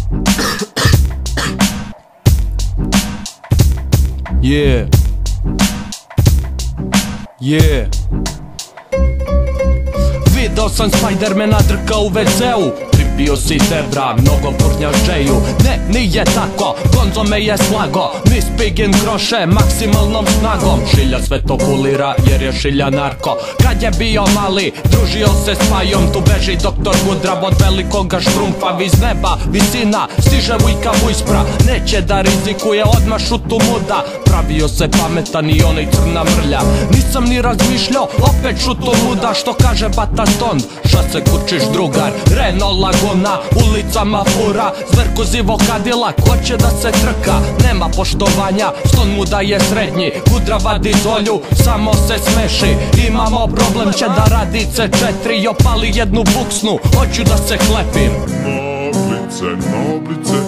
Yeah. Yeah. Video sam Spidermana drka u WC-u. Pripio si debra, mnogo purnja džeju. Ne, nije tako, Gonzo me je slago. Miss Pigin kroše maksimalnom snagom. Šilja sve to kulira jer je šilja narko. Kad je bio mali, družio se s Pajom. Tu beži doktor Gudrav od velikoga štrumfa. Iz neba, visina, stiže Vujka Vujspra. Neće da rizikuje, odmah šutu muda. Pravio se pametan i onaj crna mrlja. Nisam ni razmišljao, opet šutu muda. Što kaže Bata Stond, šta se kučiš drugar? Renault Laguna, ulicama fura. Zverku zivo Cadillac, hoće da se trka. Nema poštovanja, Stond mu daje srednji. Gudra vadi zolju, samo se smeši. Imamo problem, će da radi C4 i opali jednu buksnu, hoću da se hlepim. Noblice, noblice,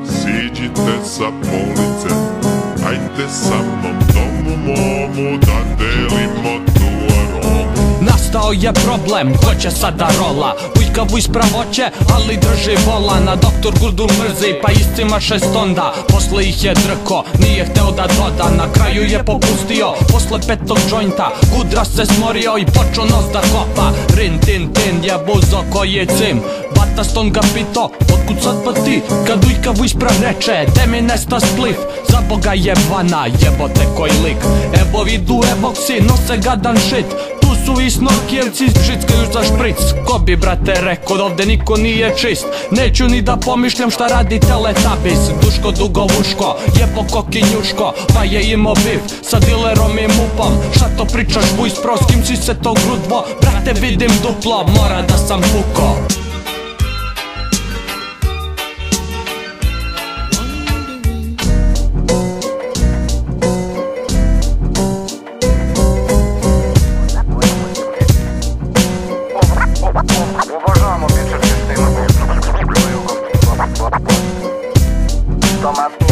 siđite sa police. Ajde sa mnom domu momu da delimo tu aromu. Nastao je problem, hoće sada rola. Vujka Vujspra hoće, ali drži volana. Doktor Gurdun mrzi, pa iscima šestonda. Posle ih je drko, nije hteo da doda. Na kraju je popustio, posle petog džojnta. Gudra se smorio i počeo nos da kopa. Rin tin tin je buzo koji je cim. Bata Stond ga pito, otkud sad pa ti? Kad Vujka Vujspra reče, de mi nesta splif. Za boga jebana, jebote koji lik. Evo vidu evoksi, nose gadan shit. Tu su i snorkijevci, žickaju za špric. Ko bi brate rekao da ovde niko nije čist. Neću ni da pomišljam šta radi Teletubbies. Duško Dugovuško, jebo Kokinjuško. Pa je imao bif sa dilerom i mupom. Šta to pričaš Vujspro, s kim si se to grudvo? Brate vidim duplo, mora da sam puko. Уважаемо, бюджет чистый,